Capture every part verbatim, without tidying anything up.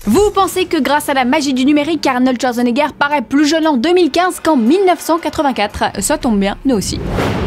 Vous pensez que grâce à la magie du numérique, Arnold Schwarzenegger paraît plus jeune en deux mille quinze qu'en mille neuf cent quatre-vingt-quatre. Ça tombe bien, nous aussi.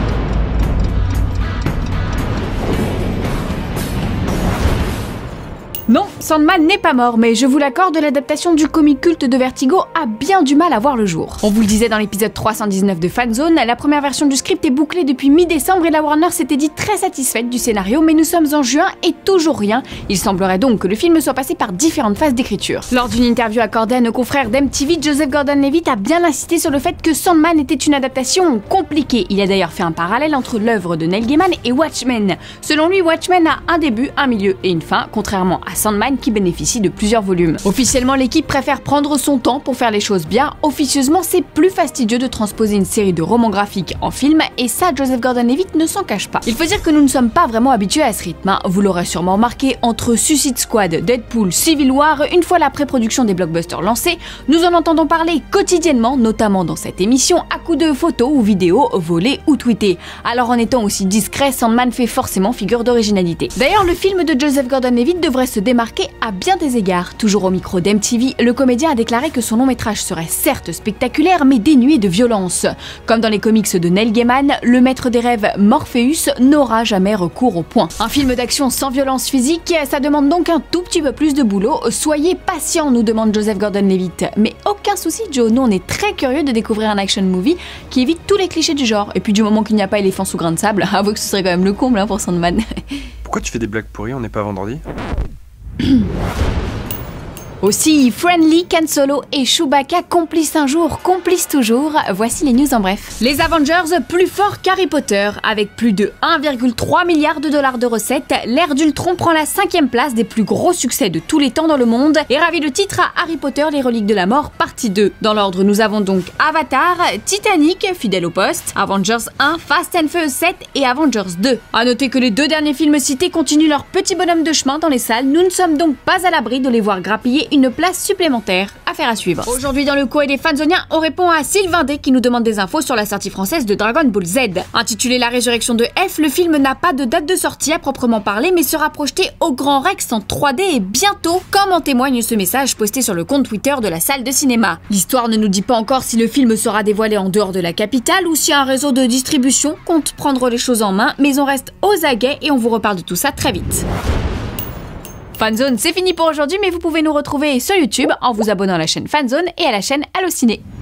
Non, Sandman n'est pas mort, mais je vous l'accorde, l'adaptation du comic culte de Vertigo a bien du mal à voir le jour. On vous le disait dans l'épisode trois cent dix-neuf de Fanzone, la première version du script est bouclée depuis mi-décembre et la Warner s'était dit très satisfaite du scénario, mais nous sommes en juin et toujours rien. Il semblerait donc que le film soit passé par différentes phases d'écriture. Lors d'une interview accordée à nos confrères d'M T V, Joseph Gordon-Levitt a bien insisté sur le fait que Sandman était une adaptation compliquée. Il a d'ailleurs fait un parallèle entre l'œuvre de Neil Gaiman et Watchmen. Selon lui, Watchmen a un début, un milieu et une fin, contrairement à Sandman qui bénéficie de plusieurs volumes. Officiellement, l'équipe préfère prendre son temps pour faire les choses bien. Officieusement, c'est plus fastidieux de transposer une série de romans graphiques en film, et ça, Joseph Gordon-Levitt ne s'en cache pas. Il faut dire que nous ne sommes pas vraiment habitués à ce rythme. Hein. Vous l'aurez sûrement remarqué, entre Suicide Squad, Deadpool, Civil War, une fois la pré-production des blockbusters lancée, nous en entendons parler quotidiennement, notamment dans cette émission, à coups de photos ou vidéos volées ou tweetées. Alors en étant aussi discret, Sandman fait forcément figure d'originalité. D'ailleurs, le film de Joseph Gordon-Levitt devrait se démarquer à bien des égards. Toujours au micro d'M T V, le comédien a déclaré que son long métrage serait certes spectaculaire mais dénué de violence. Comme dans les comics de Neil Gaiman, le maître des rêves Morpheus n'aura jamais recours au poing. Un film d'action sans violence physique, ça demande donc un tout petit peu plus de boulot. Soyez patient, nous demande Joseph Gordon-Levitt. Mais aucun souci Joe, nous on est très curieux de découvrir un action movie qui évite tous les clichés du genre. Et puis du moment qu'il n'y a pas éléphant sous grain de sable, avouez que ce serait quand même le comble hein, pour Sandman. Pourquoi tu fais des blagues pourries, on n'est pas vendredi? Aussi, Friendly, Han Solo et Chewbacca complices un jour, complices toujours. Voici les news en bref. Les Avengers plus forts qu'Harry Potter. Avec plus de un virgule trois milliard de dollars de recettes, l'ère d'Ultron prend la cinquième place des plus gros succès de tous les temps dans le monde et ravit le titre à Harry Potter, les reliques de la mort, partie deux. Dans l'ordre, nous avons donc Avatar, Titanic, fidèle au poste, Avengers un, Fast and Furious sept et Avengers deux. A noter que les deux derniers films cités continuent leur petit bonhomme de chemin dans les salles. Nous ne sommes donc pas à l'abri de les voir grappiller une place supplémentaire. Affaire à suivre. Aujourd'hui dans le courrier des fanzoniens, on répond à Sylvain D qui nous demande des infos sur la sortie française de Dragon Ball Z. Intitulé La résurrection de F, le film n'a pas de date de sortie à proprement parler mais sera projeté au Grand Rex en trois D et bientôt, comme en témoigne ce message posté sur le compte Twitter de la salle de cinéma. L'histoire ne nous dit pas encore si le film sera dévoilé en dehors de la capitale ou si un réseau de distribution compte prendre les choses en main, mais on reste aux aguets et on vous reparle de tout ça très vite. Fanzone, c'est fini pour aujourd'hui, mais vous pouvez nous retrouver sur YouTube en vous abonnant à la chaîne Fanzone et à la chaîne Allociné.